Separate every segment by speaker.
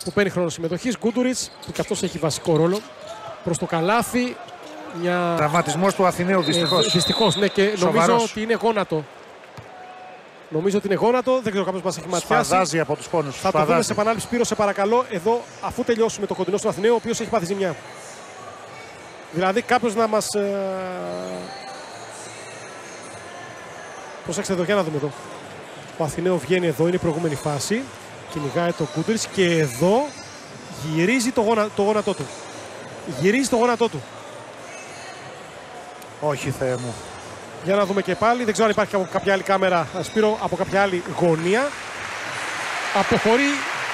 Speaker 1: που παίρνει χρόνο συμμετοχής. Γκούντουριτς, που και αυτός έχει βασικό ρόλο. Προς το καλάθι.
Speaker 2: Τραυματισμός του Αθηναίου, δυστυχώς.
Speaker 1: Δυστυχώς, ναι, και νομίζω ότι είναι γόνατο. Νομίζω ότι είναι γόνατο, δεν ξέρω, κάποιος μας έχει ματιάσει.
Speaker 2: Σφαδάζει από τους πόνους.
Speaker 1: Θα το δούμε σε επανάληψη. Σπύρο, σε παρακαλώ, εδώ, αφού τελειώσουμε το κοντινό στον Αθηναίο, ο οποίος έχει πάθει ζημιά. Δηλαδή κάποιος να μας... Προσέξτε εδώ, για να δούμε εδώ. Ο Αθηναίο βγαίνει εδώ, είναι η προηγούμενη φάση. Κυνηγάει το Γκούντουριτς και εδώ γυρίζει το γόνατό του. Γυρίζει το γόνατό του.
Speaker 2: Όχι, Θεέ μου.
Speaker 1: Για να δούμε και πάλι. Δεν ξέρω αν υπάρχει από κάποια άλλη κάμερα, Σπύρο, από κάποια άλλη γωνία. Αποχωρεί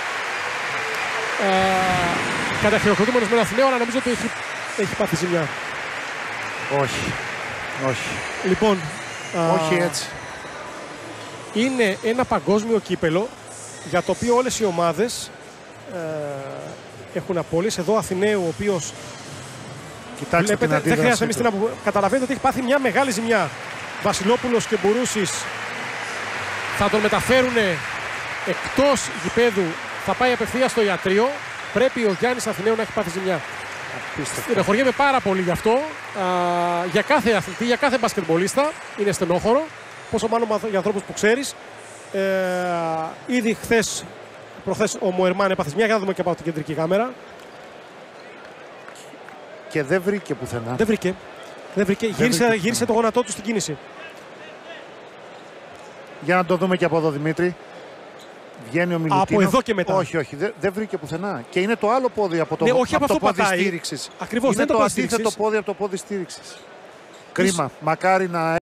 Speaker 1: καταχειροκροτούμενος με τον Αθηναίο, αλλά νομίζω ότι έχει πάθει ζημιά.
Speaker 2: Όχι. Όχι.
Speaker 1: Λοιπόν,
Speaker 2: όχι έτσι.
Speaker 1: Είναι ένα παγκόσμιο κύπελο για το οποίο όλες οι ομάδες έχουν απώλειες. Εδώ ο Αθηναίου, ο οποίος
Speaker 2: Κοιτάξτε την αντίδραση.
Speaker 1: Δεν χρειάζεται εμείς την να καταλαβαίνετε ότι έχει πάθει μια μεγάλη ζημιά. Βασιλόπουλος και Μπουρούσης θα τον μεταφέρουν εκτός γηπέδου. Θα πάει απευθείας στο ιατρείο. Πρέπει ο Γιάννης Αθηναίου να έχει πάθει ζημιά. Στενοχωριέμαι πάρα πολύ γι' αυτό. Για κάθε αθλητή, για κάθε μπασκετμπολίστα είναι στενόχωρο. Πόσο μάλλον για ανθρώπους που ξέρεις. Ήδη προχθές ο Μοερμάν έπαθε ζημιά. Για να δούμε και από την κεντρική κάμερα.
Speaker 2: Και δεν βρήκε πουθενά.
Speaker 1: Δεν βρήκε. Γύρισε το γόνατό του στην κίνηση.
Speaker 2: Για να το δούμε και από εδώ, Δημήτρη. Βγαίνει ο Μιλουτίνοφ.
Speaker 1: Από εδώ και μετά.
Speaker 2: Όχι. Δεν βρήκε πουθενά. Και είναι το άλλο πόδι από το,
Speaker 1: ναι, όχι
Speaker 2: από
Speaker 1: από
Speaker 2: το πόδι
Speaker 1: πατάει.
Speaker 2: στήριξης.
Speaker 1: Ακριβώς,
Speaker 2: είναι
Speaker 1: δεν
Speaker 2: το αντίθετο πόδι από το πόδι στήριξης. Κρίμα. Μακάρι να